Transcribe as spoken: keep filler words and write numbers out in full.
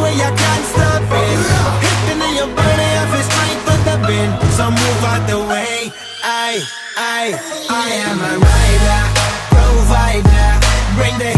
way, I can't stop it. Hitting in your body, I feel strength with the wind. So move out the way. I, I, I am a rider, provider. Bring the